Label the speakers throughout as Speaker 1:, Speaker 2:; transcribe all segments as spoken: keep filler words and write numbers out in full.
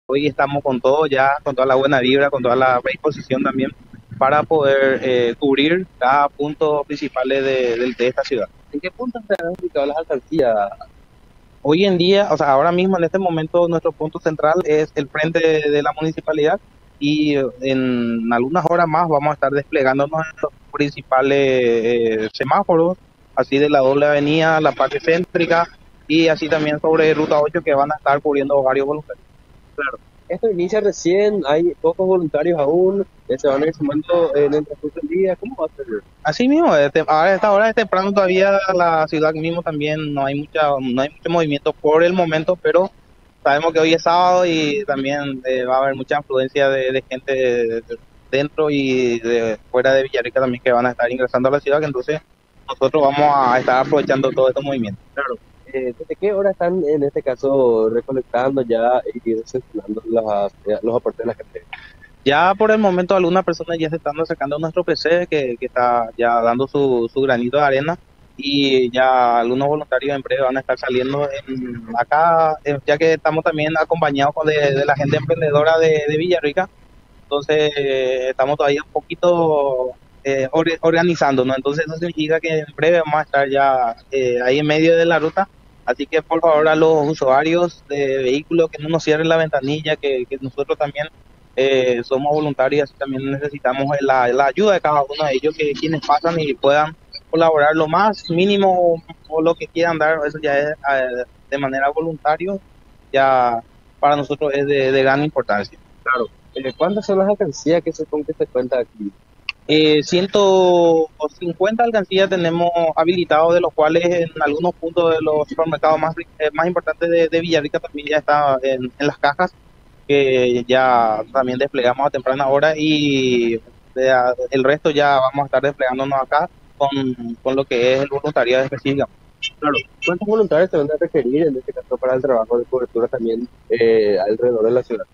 Speaker 1: Hoy estamos con todo ya, con toda la buena vibra, con toda la predisposición también para poder eh, cubrir cada punto principal de, de, de esta ciudad.
Speaker 2: ¿En qué punto están ubicadas las alcaldías?
Speaker 1: Hoy en día, o sea, ahora mismo en este momento nuestro punto central es el frente de, de la municipalidad y eh, en algunas horas más vamos a estar desplegándonos en los principales eh, semáforos, así de la doble avenida, la parte céntrica y así también sobre Ruta ocho que van a estar cubriendo varios voluntarios.
Speaker 2: Claro. Esto inicia recién, hay pocos voluntarios aún, eh, se van a ir sumando en el transcurso del día. ¿Cómo va a ser?
Speaker 1: Así mismo, este, ahora a esta hora es temprano todavía la ciudad mismo también no hay mucha, no hay mucho movimiento por el momento, pero sabemos que hoy es sábado y también eh, va a haber mucha afluencia de, de gente de- de dentro y de fuera de Villarrica también que van a estar ingresando a la ciudad, que entonces nosotros vamos a estar aprovechando todos estos movimientos.
Speaker 2: Claro. Eh, ¿desde qué hora están en este caso recolectando ya y desinflando las, eh, los aportes de la gente?
Speaker 1: Ya por el momento algunas personas ya se están acercando a nuestro P C que, que está ya dando su, su granito de arena y ya algunos voluntarios en breve van a estar saliendo en, acá, eh, ya que estamos también acompañados con de, de la gente emprendedora de, de Villarrica, entonces eh, estamos todavía un poquito eh, or- organizándonos, entonces eso significa que en breve vamos a estar ya eh, ahí en medio de la ruta, así que por favor a los usuarios de vehículos que no nos cierren la ventanilla, que, que nosotros también eh, somos voluntarios y también necesitamos la, la ayuda de cada uno de ellos, que quienes pasan y puedan colaborar lo más mínimo o lo que quieran dar, eso ya es eh, de manera voluntaria, ya para nosotros es de, de gran importancia.
Speaker 2: Claro. Eh, ¿cuántas son las alcancías que se, con que se cuenta aquí?
Speaker 1: Eh, ciento cincuenta alcancías tenemos habilitados, de los cuales en algunos puntos de los supermercados más, eh, más importantes de, de Villarrica también ya está en, en las cajas, que ya también desplegamos a temprana hora y de a- el resto ya vamos a estar desplegándonos acá con, con lo que es el voluntariado específico.
Speaker 2: Claro. ¿Cuántos voluntarios se van a requerir en este caso para el trabajo de cobertura también eh, alrededor de la ciudad?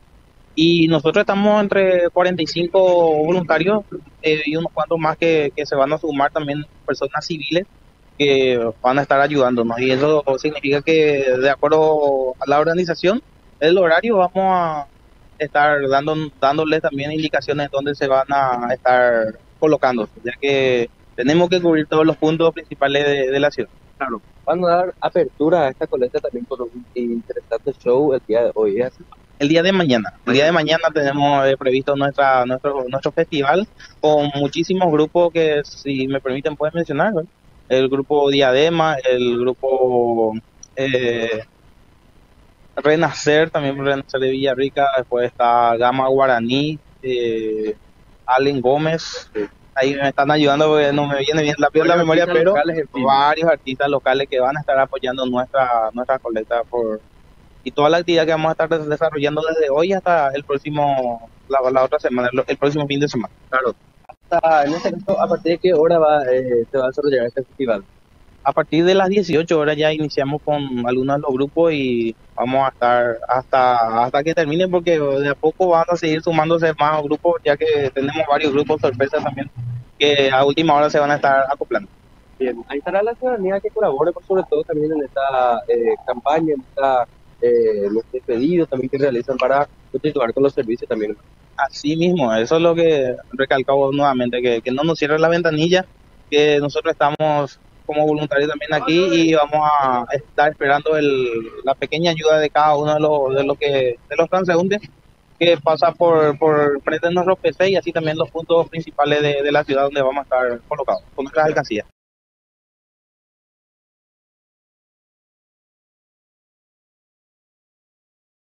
Speaker 1: Y nosotros estamos entre cuarenta y cinco voluntarios eh, y unos cuantos más que, que se van a sumar también personas civiles que van a estar ayudándonos. Y eso significa que de acuerdo a la organización, el horario vamos a estar dando, dándoles también indicaciones de dónde se van a estar colocando, ya que tenemos que cubrir todos los puntos principales de, de la ciudad.
Speaker 2: Claro. Van a dar apertura a esta colecta también con un interesante show el día de hoy. ¿Es así?
Speaker 1: El día de mañana, el día de
Speaker 2: Mañana.
Speaker 1: mañana tenemos eh, previsto nuestra, nuestro, nuestro festival con muchísimos grupos que, si me permiten, pueden mencionar, ¿verdad? El grupo Diadema, el grupo eh, Renacer, también Renacer de Villarrica, después está Gama Guaraní, eh, Allen Gómez, ahí me están ayudando porque no me viene bien rápido la
Speaker 2: Varios
Speaker 1: memoria,
Speaker 2: artistas
Speaker 1: pero
Speaker 2: locales, en fin.
Speaker 1: varios artistas locales que van a estar apoyando nuestra, nuestra colecta por y toda la actividad que vamos a estar des- desarrollando desde hoy hasta el próximo, la, la otra semana, el, el próximo fin de semana.
Speaker 2: Claro. Hasta, en este caso, ¿a partir de qué hora va, eh, se va a desarrollar este festival?
Speaker 1: A partir de las dieciocho horas ya iniciamos con algunos de los grupos y vamos a estar hasta, hasta que termine porque de a poco van a seguir sumándose más grupos ya que tenemos varios grupos sorpresas también que a última hora se van a estar acoplando.
Speaker 2: Bien, ahí estará la ciudadanía que colabore, por sobre todo también en esta eh, campaña, en, esta, eh, en este pedido también que realizan para continuar con los servicios también.
Speaker 1: Así mismo, eso es lo que recalcamos nuevamente, que, que no nos cierre la ventanilla, que nosotros estamos como voluntarios también aquí y vamos a estar esperando el, la pequeña ayuda de cada uno de los, de los, que, de los transeúntes que pasa por, por frente de nuestros P C y así también los puntos principales de, de la ciudad donde vamos a estar colocados con nuestras alcancías.